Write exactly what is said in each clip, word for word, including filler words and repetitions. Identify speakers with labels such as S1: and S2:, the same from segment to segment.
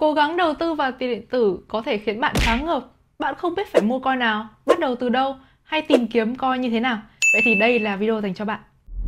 S1: cố gắng đầu tư vào tiền điện tử có thể khiến bạn choáng ngợp. Bạn không biết phải mua coin nào, bắt đầu từ đâu hay tìm kiếm coin như thế nào. Vậy thì đây là video dành cho bạn.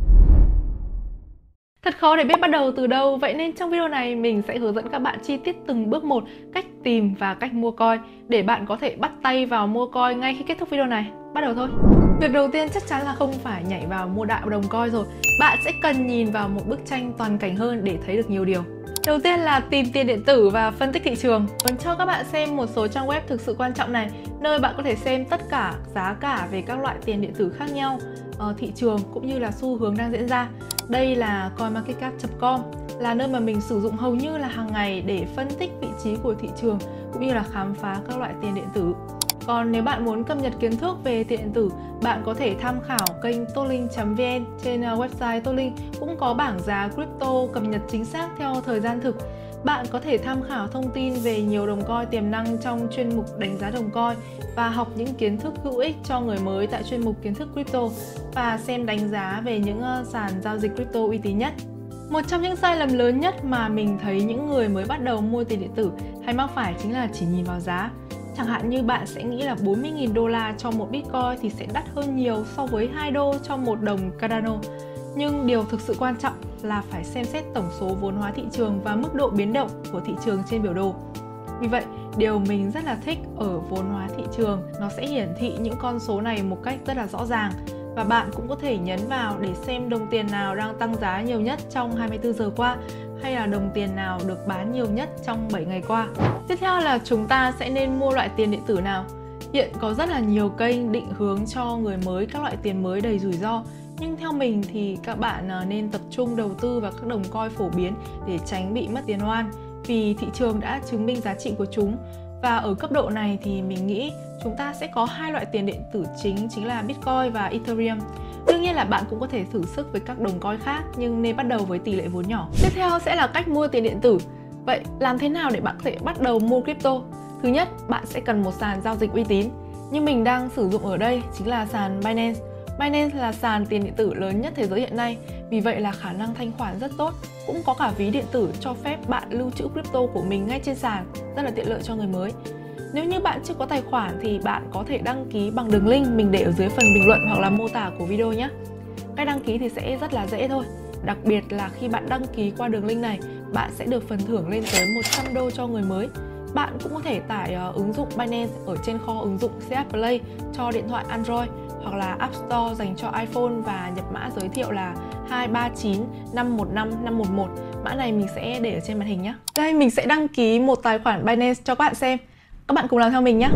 S1: Thật khó để biết bắt đầu từ đâu, vậy nên trong video này mình sẽ hướng dẫn các bạn chi tiết từng bước một cách tìm và cách mua coin để bạn có thể bắt tay vào mua coin ngay khi kết thúc video này. Bắt đầu thôi. Việc đầu tiên chắc chắn là không phải nhảy vào mua đại đồng coin rồi. Bạn sẽ cần nhìn vào một bức tranh toàn cảnh hơn để thấy được nhiều điều. Đầu tiên là tìm tiền điện tử và phân tích thị trường. Mình cho các bạn xem một số trang web thực sự quan trọng này, nơi bạn có thể xem tất cả giá cả về các loại tiền điện tử khác nhau, thị trường cũng như là xu hướng đang diễn ra. Đây là coin market cap chấm com, là nơi mà mình sử dụng hầu như là hàng ngày để phân tích vị trí của thị trường cũng như là khám phá các loại tiền điện tử. Còn nếu bạn muốn cập nhật kiến thức về tiền điện tử, bạn có thể tham khảo kênh tolink chấm vn. Trên website Tolink cũng có bảng giá crypto cập nhật chính xác theo thời gian thực. Bạn có thể tham khảo thông tin về nhiều đồng coin tiềm năng trong chuyên mục đánh giá đồng coin và học những kiến thức hữu ích cho người mới tại chuyên mục kiến thức crypto và xem đánh giá về những sàn giao dịch crypto uy tín nhất. Một trong những sai lầm lớn nhất mà mình thấy những người mới bắt đầu mua tiền điện tử hay mắc phải chính là chỉ nhìn vào giá. Chẳng hạn như bạn sẽ nghĩ là bốn mươi nghìn đô la cho một Bitcoin thì sẽ đắt hơn nhiều so với hai đô cho một đồng Cardano. Nhưng điều thực sự quan trọng là phải xem xét tổng số vốn hóa thị trường và mức độ biến động của thị trường trên biểu đồ. Vì vậy, điều mình rất là thích ở vốn hóa thị trường, nó sẽ hiển thị những con số này một cách rất là rõ ràng. Và bạn cũng có thể nhấn vào để xem đồng tiền nào đang tăng giá nhiều nhất trong hai mươi tư giờ qua hay là đồng tiền nào được bán nhiều nhất trong bảy ngày qua. Tiếp theo là chúng ta sẽ nên mua loại tiền điện tử nào. Hiện có rất là nhiều kênh định hướng cho người mới các loại tiền mới đầy rủi ro. Nhưng theo mình thì các bạn nên tập trung đầu tư vào các đồng coin phổ biến để tránh bị mất tiền oan, vì thị trường đã chứng minh giá trị của chúng. Và ở cấp độ này thì mình nghĩ chúng ta sẽ có hai loại tiền điện tử chính, chính là Bitcoin và Ethereum. Đương nhiên là bạn cũng có thể thử sức với các đồng coin khác, nhưng nên bắt đầu với tỷ lệ vốn nhỏ. Tiếp theo sẽ là cách mua tiền điện tử. Vậy làm thế nào để bạn có thể bắt đầu mua crypto? Thứ nhất, bạn sẽ cần một sàn giao dịch uy tín. Như mình đang sử dụng ở đây chính là sàn Binance. Binance là sàn tiền điện tử lớn nhất thế giới hiện nay, vì vậy là khả năng thanh khoản rất tốt. Cũng có cả ví điện tử cho phép bạn lưu trữ crypto của mình ngay trên sàn, rất là tiện lợi cho người mới. Nếu như bạn chưa có tài khoản thì bạn có thể đăng ký bằng đường link mình để ở dưới phần bình luận hoặc là mô tả của video nhé. Cách đăng ký thì sẽ rất là dễ thôi. Đặc biệt là khi bạn đăng ký qua đường link này, bạn sẽ được phần thưởng lên tới một trăm đô cho người mới. Bạn cũng có thể tải uh, ứng dụng Binance ở trên kho ứng dụng xê hát Play cho điện thoại Android hoặc là App Store dành cho iPhone và nhập mã giới thiệu là hai ba chín năm một năm năm một một. Mã này mình sẽ để ở trên màn hình nhé. Đây, mình sẽ đăng ký một tài khoản Binance cho các bạn xem. Các bạn cùng làm theo mình nhé.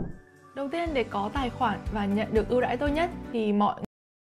S1: Đầu tiên, để có tài khoản và nhận được ưu đãi tốt nhất thì mọi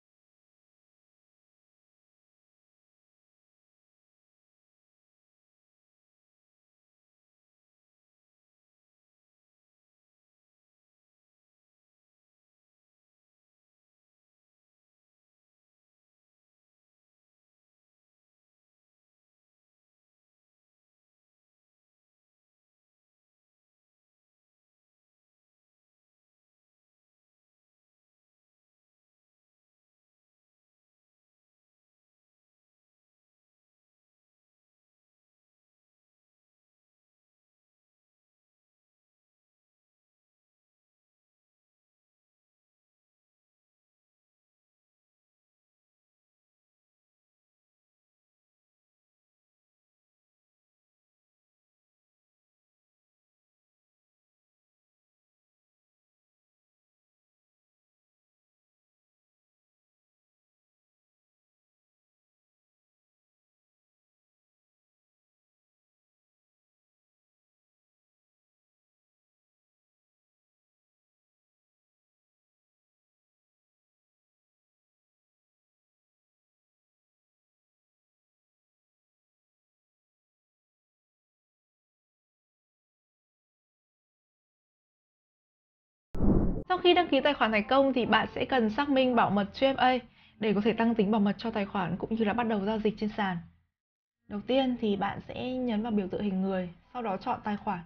S1: Sau khi đăng ký tài khoản thành công thì bạn sẽ cần xác minh bảo mật two F A để có thể tăng tính bảo mật cho tài khoản cũng như là bắt đầu giao dịch trên sàn. Đầu tiên thì bạn sẽ nhấn vào biểu tượng hình người, sau đó chọn tài khoản.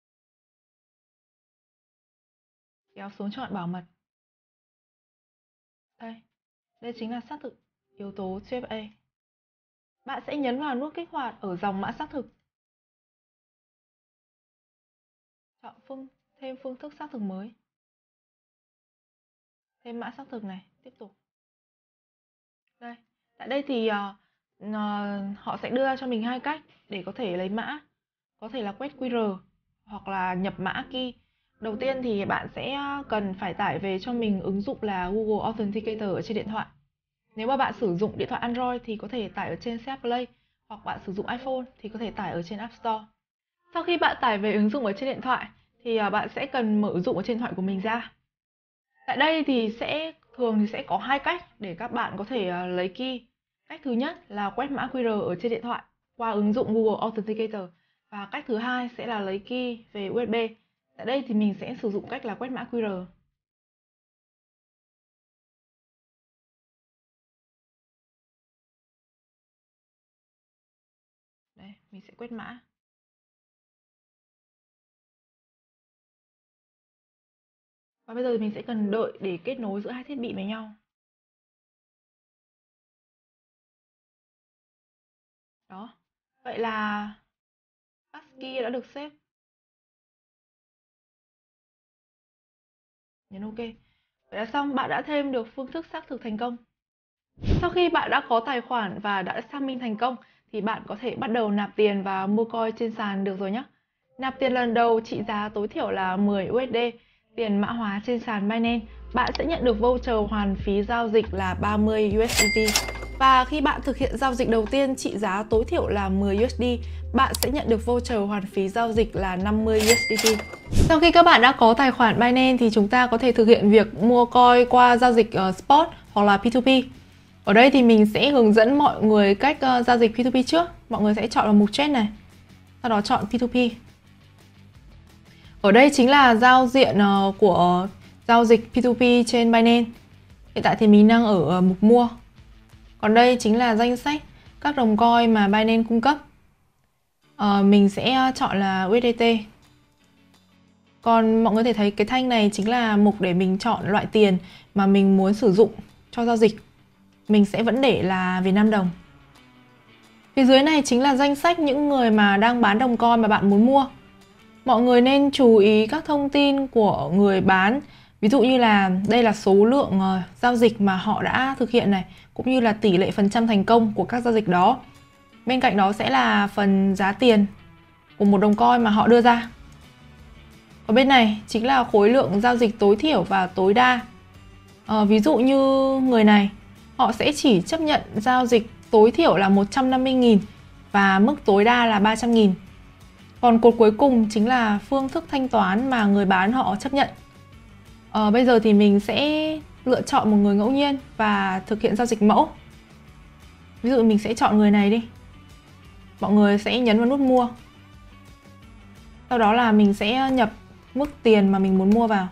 S1: Kéo xuống chọn bảo mật. Đây, đây chính là xác thực yếu tố two F A. Bạn sẽ nhấn vào nút kích hoạt ở dòng mã xác thực. Chọn phương thêm phương thức xác thực mới. Thêm mã xác thực này, tiếp tục. Đây, tại đây thì uh, uh, họ sẽ đưa cho mình hai cách để có thể lấy mã. Có thể là quét quy rờ hoặc là nhập mã key. Đầu tiên thì bạn sẽ cần phải tải về cho mình ứng dụng là Google Authenticator ở trên điện thoại. Nếu mà bạn sử dụng điện thoại Android thì có thể tải ở trên xê hát Play, hoặc bạn sử dụng iPhone thì có thể tải ở trên App Store. Sau khi bạn tải về ứng dụng ở trên điện thoại thì bạn sẽ cần mở ứng dụng ở trên điện thoại của mình ra. Tại đây thì sẽ thường thì sẽ có hai cách để các bạn có thể lấy key. Cách thứ nhất là quét mã quy rờ ở trên điện thoại qua ứng dụng Google Authenticator. Và cách thứ hai sẽ là lấy key về u ét bê. Tại đây thì mình sẽ sử dụng cách là quét mã quy rờ. Đây, mình sẽ quét mã. Và bây giờ mình sẽ cần đợi để kết nối giữa hai thiết bị với nhau. Đó. Vậy là passkey đã được xếp. Nhấn OK. Vậy là xong, bạn đã thêm được phương thức xác thực thành công. Sau khi bạn đã có tài khoản và đã xác minh thành công thì bạn có thể bắt đầu nạp tiền và mua coin trên sàn được rồi nhé. Nạp tiền lần đầu trị giá tối thiểu là mười u ét đê, tiền mã hóa trên sàn Binance. Bạn sẽ nhận được voucher hoàn phí giao dịch là ba mươi u ét đê tê. Và khi bạn thực hiện giao dịch đầu tiên trị giá tối thiểu là mười u ét đê, bạn sẽ nhận được voucher hoàn phí giao dịch là năm mươi u ét đê tê. Sau khi các bạn đã có tài khoản Binance thì chúng ta có thể thực hiện việc mua coin qua giao dịch uh, spot hoặc là pê hai pê. Ở đây thì mình sẽ hướng dẫn mọi người cách uh, giao dịch pê hai pê trước. Mọi người sẽ chọn vào mục trade này, sau đó chọn pê hai pê. Ở đây chính là giao diện uh, của giao dịch pê hai pê trên Binance. Hiện tại thì mình đang ở uh, mục mua. Còn đây chính là danh sách các đồng coin mà Binance cung cấp. Uh, mình sẽ chọn là u ét đê tê. Còn mọi người có thể thấy cái thanh này chính là mục để mình chọn loại tiền mà mình muốn sử dụng cho giao dịch. Mình sẽ vẫn để là Việt Nam đồng. Phía dưới này chính là danh sách những người mà đang bán đồng coin mà bạn muốn mua. Mọi người nên chú ý các thông tin của người bán. Ví dụ như là đây là số lượng uh, giao dịch mà họ đã thực hiện này, cũng như là tỷ lệ phần trăm thành công của các giao dịch đó. Bên cạnh đó sẽ là phần giá tiền của một đồng coin mà họ đưa ra. Ở bên này chính là khối lượng giao dịch tối thiểu và tối đa. À, ví dụ như người này, họ sẽ chỉ chấp nhận giao dịch tối thiểu là một trăm năm mươi nghìn và mức tối đa là ba trăm nghìn. Còn cột cuối cùng chính là phương thức thanh toán mà người bán họ chấp nhận. À, bây giờ thì mình sẽ lựa chọn một người ngẫu nhiên và thực hiện giao dịch mẫu. Ví dụ mình sẽ chọn người này đi. Mọi người sẽ nhấn vào nút mua. Sau đó là mình sẽ nhập mức tiền mà mình muốn mua vào.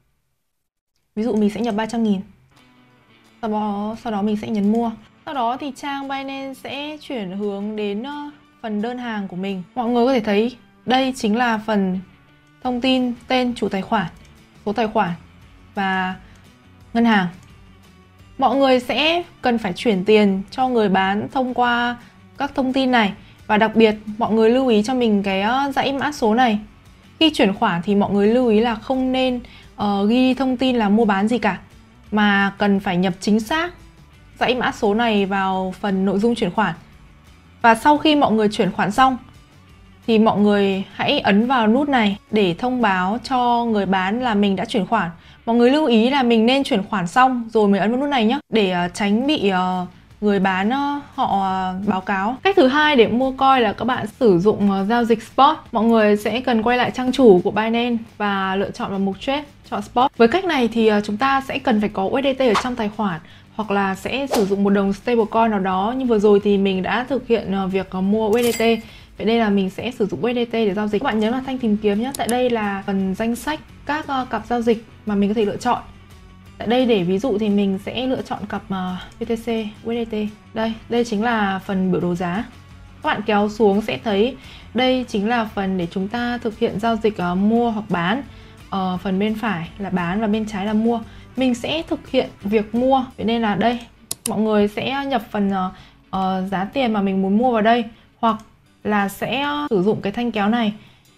S1: Ví dụ mình sẽ nhập ba trăm nghìn. Sau đó, sau đó mình sẽ nhấn mua. Sau đó thì trang Binance sẽ chuyển hướng đến phần đơn hàng của mình. Mọi người có thể thấy đây chính là phần thông tin tên chủ tài khoản, số tài khoản và ngân hàng. Mọi người sẽ cần phải chuyển tiền cho người bán thông qua các thông tin này. Và đặc biệt mọi người lưu ý cho mình cái dãy mã số này. Khi chuyển khoản thì mọi người lưu ý là không nên uh, ghi thông tin là mua bán gì cả, mà cần phải nhập chính xác dãy mã số này vào phần nội dung chuyển khoản. Và sau khi mọi người chuyển khoản xong thì mọi người hãy ấn vào nút này để thông báo cho người bán là mình đã chuyển khoản. Mọi người lưu ý là mình nên chuyển khoản xong rồi mới ấn vào nút này nhé, để uh, tránh bị uh, người bán uh, họ uh, báo cáo. Cách thứ hai để mua coin là các bạn sử dụng uh, giao dịch spot. Mọi người sẽ cần quay lại trang chủ của Binance và lựa chọn vào mục trade, chọn spot. Với cách này thì uh, chúng ta sẽ cần phải có u ét đê tê ở trong tài khoản, hoặc là sẽ sử dụng một đồng stablecoin nào đó. Nhưng vừa rồi thì mình đã thực hiện uh, việc uh, mua u ét đê tê. Vậy nên là mình sẽ sử dụng u ét đê tê để giao dịch. Các bạn nhấn vào thanh tìm kiếm nhé. Tại đây là phần danh sách các uh, cặp giao dịch mà mình có thể lựa chọn. Tại đây để ví dụ thì mình sẽ lựa chọn cặp uh, bê tê xê, u ét đê tê. Đây, đây chính là phần biểu đồ giá. Các bạn kéo xuống sẽ thấy đây chính là phần để chúng ta thực hiện giao dịch uh, mua hoặc bán. uh, Phần bên phải là bán và bên trái là mua. Mình sẽ thực hiện việc mua. Vậy nên là đây, mọi người sẽ nhập phần uh, uh, giá tiền mà mình muốn mua vào đây, hoặc là sẽ sử dụng cái thanh kéo này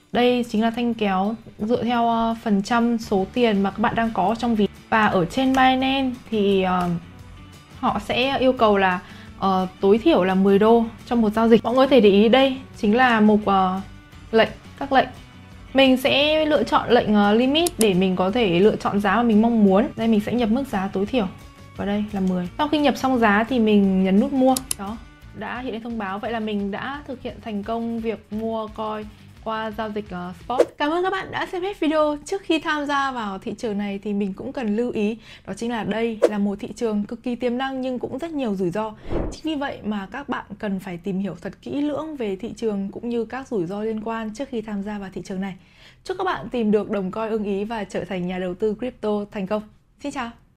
S1: Đây chính là thanh kéo dựa theo uh, phần trăm số tiền mà các bạn đang có trong ví. Và ở trên Binance thì uh, họ sẽ yêu cầu là uh, tối thiểu là mười đô trong một giao dịch. Mọi người có thể để ý đây chính là mục uh, lệnh, các lệnh. Mình sẽ lựa chọn lệnh uh, limit để mình có thể lựa chọn giá mà mình mong muốn. Đây mình sẽ nhập mức giá tối thiểu. Và đây là mười. Sau khi nhập xong giá thì mình nhấn nút mua. Đó, đã hiện lên thông báo. Vậy là mình đã thực hiện thành công việc mua coin qua giao dịch uh, spot. Cảm ơn các bạn đã xem hết video. Trước khi tham gia vào thị trường này thì mình cũng cần lưu ý, đó chính là đây là một thị trường cực kỳ tiềm năng nhưng cũng rất nhiều rủi ro. Chính vì vậy mà các bạn cần phải tìm hiểu thật kỹ lưỡng về thị trường cũng như các rủi ro liên quan trước khi tham gia vào thị trường này. Chúc các bạn tìm được đồng coin ưng ý và trở thành nhà đầu tư crypto thành công. Xin chào!